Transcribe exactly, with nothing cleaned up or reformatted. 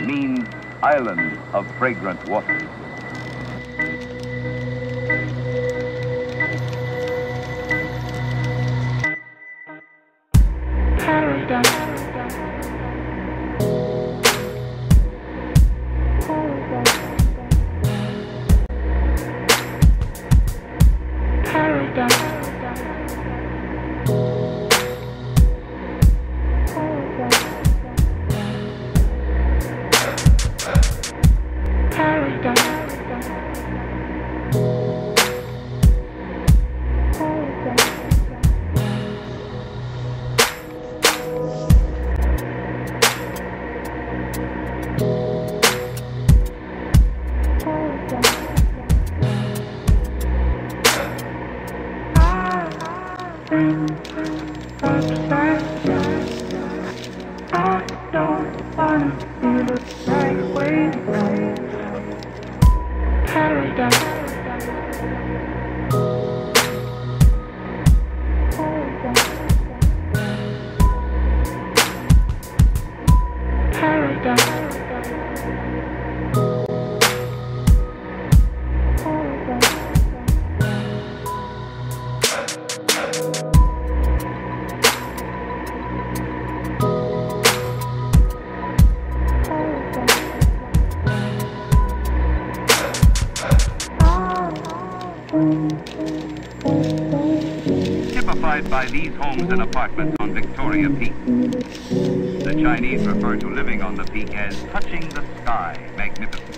means islands of fragrant water. Typified by these homes and apartments on Victoria Peak. The Chinese refer to living on the peak as touching the sky magnificently.